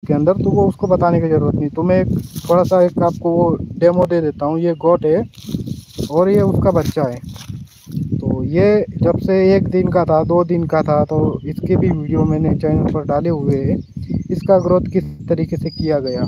इसके अंदर, तो वो उसको बताने की ज़रूरत नहीं। तो मैं एक थोड़ा सा एक आपको वो डेमो दे देता हूँ। ये गोट है और ये उसका बच्चा है। तो ये जब से 1 दिन का था, 2 दिन का था, तो इसके भी वीडियो मैंने चैनल पर डाले हुए हैं। इसका ग्रोथ किस तरीके से किया गया।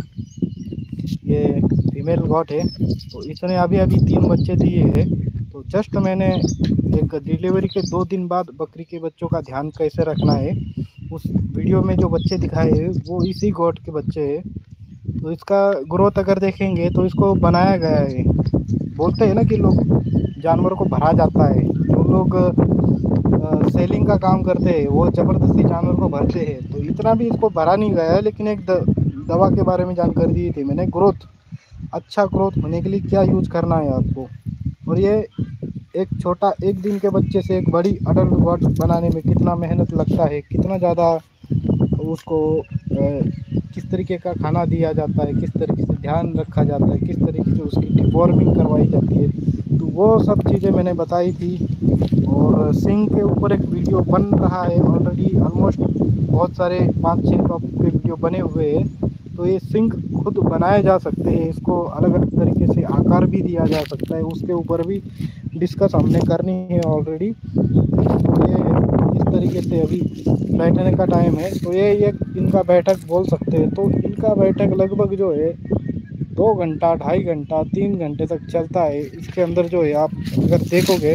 ये फीमेल गॉट है। तो इसने अभी अभी 3 बच्चे दिए हैं। तो जस्ट मैंने एक डिलीवरी के 2 दिन बाद बकरी के बच्चों का ध्यान कैसे रखना है, उस वीडियो में जो बच्चे दिखाए हैं वो इसी गॉट के बच्चे हैं। तो इसका ग्रोथ अगर देखेंगे तो इसको बनाया गया है। बोलते हैं ना कि लोग जानवरों को भरा जाता है। जो लोग सेलिंग का काम करते हैं वो ज़बरदस्ती जानवर को भरते हैं। तो इतना भी इसको भरा नहीं गया है, लेकिन एक दवा के बारे में जानकारी दी थी मैंने। ग्रोथ अच्छा ग्रोथ होने के लिए क्या यूज करना है आपको। और ये एक छोटा 1 दिन के बच्चे से एक बड़ी अडल्ट गॉट बनाने में कितना मेहनत लगता है, कितना ज़्यादा उसको किस तरीके का खाना दिया जाता है, किस तरीके से ध्यान रखा जाता है, किस तरीके से उसकी डिवॉर्मिंग करवाई जाती है, तो वो सब चीज़ें मैंने बताई थी। और सिंग के ऊपर एक वीडियो बन रहा है ऑलरेडी, ऑलमोस्ट बहुत सारे 5-6 टॉपिक पे वीडियो बने हुए हैं। तो ये सिंग खुद बनाए जा सकते हैं, इसको अलग अलग तरीके से आकार भी दिया जा सकता है, उसके ऊपर भी डिस्कस हमने करनी है ऑलरेडी। तो ये इस तरीके से अभी बैठने का टाइम है। तो ये इनका बैठक बोल सकते हैं। तो इनका बैठक लगभग जो है 2 घंटा, 2.5 घंटा, 3 घंटे तक चलता है। इसके अंदर जो है आप अगर देखोगे,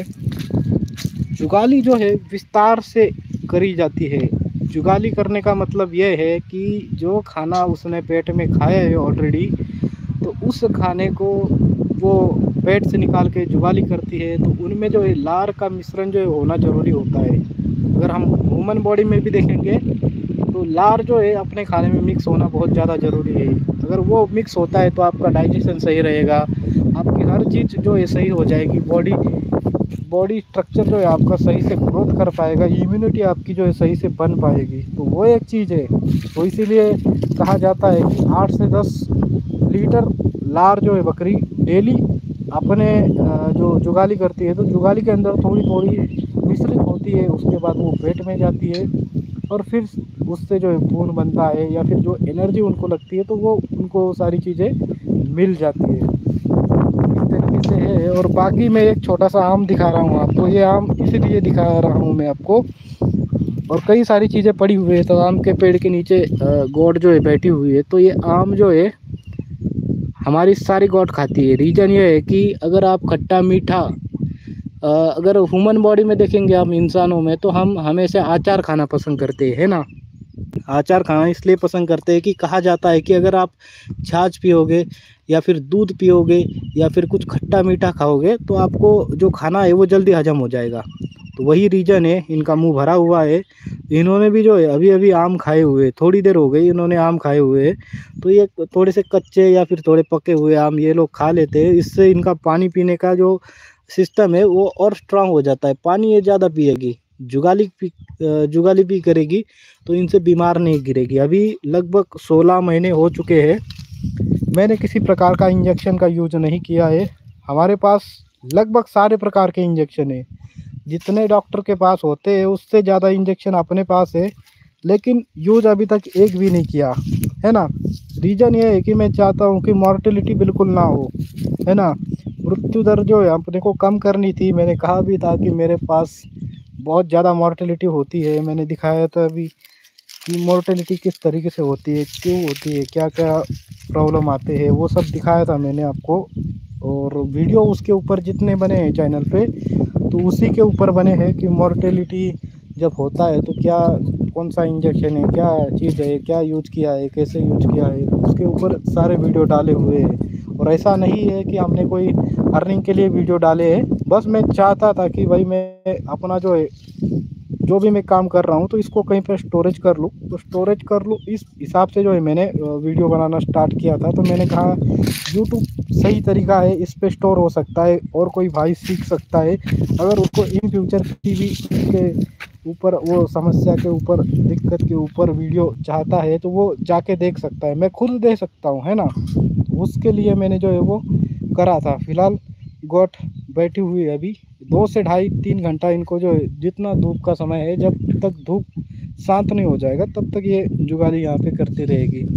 जुगाली जो है विस्तार से करी जाती है। जुगाली करने का मतलब ये है कि जो खाना उसने पेट में खाया है ऑलरेडी, तो उस खाने को वो पेट से निकाल के जुगाली करती है। तो उनमें जो है लार का मिश्रण जो है होना ज़रूरी होता है। अगर हम ह्यूमन बॉडी में भी देखेंगे तो लार जो है अपने खाने में मिक्स होना बहुत ज़्यादा ज़रूरी है। अगर वो मिक्स होता है तो आपका डाइजेशन सही रहेगा, आपकी हर चीज़ जो है सही हो जाएगी। बॉडी स्ट्रक्चर जो है आपका सही से ग्रोथ कर पाएगा, इम्यूनिटी आपकी जो है सही से बन पाएगी। तो वो एक चीज़ है। तो इसीलिए कहा जाता है कि 8 से 10 लीटर लार जो है बकरी डेली अपने जो जुगाली करती है, तो जुगाली के अंदर थोड़ी थोड़ी मिश्रित होती है, उसके बाद वो पेट में जाती है और फिर उससे जो है खून बनता है या फिर जो एनर्जी उनको लगती है तो वो उनको सारी चीज़ें मिल जाती है। इस तरीके से है। और बाकी मैं एक छोटा सा आम दिखा रहा हूँ आपको। ये आम इसीलिए दिखा रहा हूँ मैं आपको, और कई सारी चीज़ें पड़ी हुई है। तो आम के पेड़ के नीचे गॉड जो है बैठी हुई है। तो ये आम जो है हमारी सारी गॉड खाती है। रीज़न ये है कि अगर आप खट्टा मीठा अगर ह्यूमन बॉडी में देखेंगे हम इंसानों में, तो हम हमेशा अचार खाना पसंद करते हैं ना। अचार खाना इसलिए पसंद करते हैं कि कहा जाता है कि अगर आप छाछ पियोगे या फिर दूध पियोगे या फिर कुछ खट्टा मीठा खाओगे तो आपको जो खाना है वो जल्दी हजम हो जाएगा। तो वही रीज़न है, इनका मुंह भरा हुआ है। इन्होंने भी जो है अभी अभी आम खाए हुए, थोड़ी देर हो गई इन्होंने आम खाए हुए। तो ये थोड़े से कच्चे या फिर थोड़े पके हुए आम ये लोग खा लेते हैं। इससे इनका पानी पीने का जो सिस्टम है वो और स्ट्रांग हो जाता है। पानी ये ज़्यादा पिएगी, जुगाली भी करेगी, तो इनसे बीमार नहीं गिरेगी। अभी लगभग 16 महीने हो चुके हैं। मैंने किसी प्रकार का इंजेक्शन का यूज नहीं किया है। हमारे पास लगभग सारे प्रकार के इंजेक्शन है, जितने डॉक्टर के पास होते हैं उससे ज़्यादा इंजेक्शन अपने पास है, लेकिन यूज अभी तक एक भी नहीं किया है ना। रीज़न ये है कि मैं चाहता हूँ कि मॉर्टेलिटी बिल्कुल ना हो, है ना। मृत्यु दर जो है अपने को कम करनी थी। मैंने कहा भी था कि मेरे पास बहुत ज़्यादा मॉर्टेलिटी होती है। मैंने दिखाया था अभी कि मॉर्टेलिटी किस तरीके से होती है, क्यों होती है, क्या क्या प्रॉब्लम आते हैं, वो सब दिखाया था मैंने आपको। और वीडियो उसके ऊपर जितने बने हैं चैनल पे, तो उसी के ऊपर बने हैं कि मॉर्टेलिटी जब होता है तो क्या, कौन सा इंजेक्शन है, क्या चीज़ है, क्या यूज किया है, कैसे यूज किया है, उसके ऊपर सारे वीडियो डाले हुए हैं। और ऐसा नहीं है कि हमने कोई अर्निंग के लिए वीडियो डाले हैं। बस मैं चाहता था कि भाई मैं अपना जो है, जो भी मैं काम कर रहा हूँ तो इसको कहीं पर स्टोरेज कर लूँ, तो स्टोरेज कर लूँ इस हिसाब से जो है मैंने वीडियो बनाना स्टार्ट किया था। तो मैंने कहा यूट्यूब सही तरीका है, इस पे स्टोर हो सकता है और कोई भाई सीख सकता है। अगर उसको इन फ्यूचर किसी भी के ऊपर, वो समस्या के ऊपर, दिक्कत के ऊपर वीडियो चाहता है तो वो जाके देख सकता है। मैं खुद दे सकता हूँ, है ना। उसके लिए मैंने जो है वो करा था। फिलहाल गोट बैठी हुई है अभी 2 से 2.5-3 घंटा। इनको जो है जितना धूप का समय है, जब तक धूप शांत नहीं हो जाएगा तब तक ये जुगाली यहाँ पे करती रहेगी।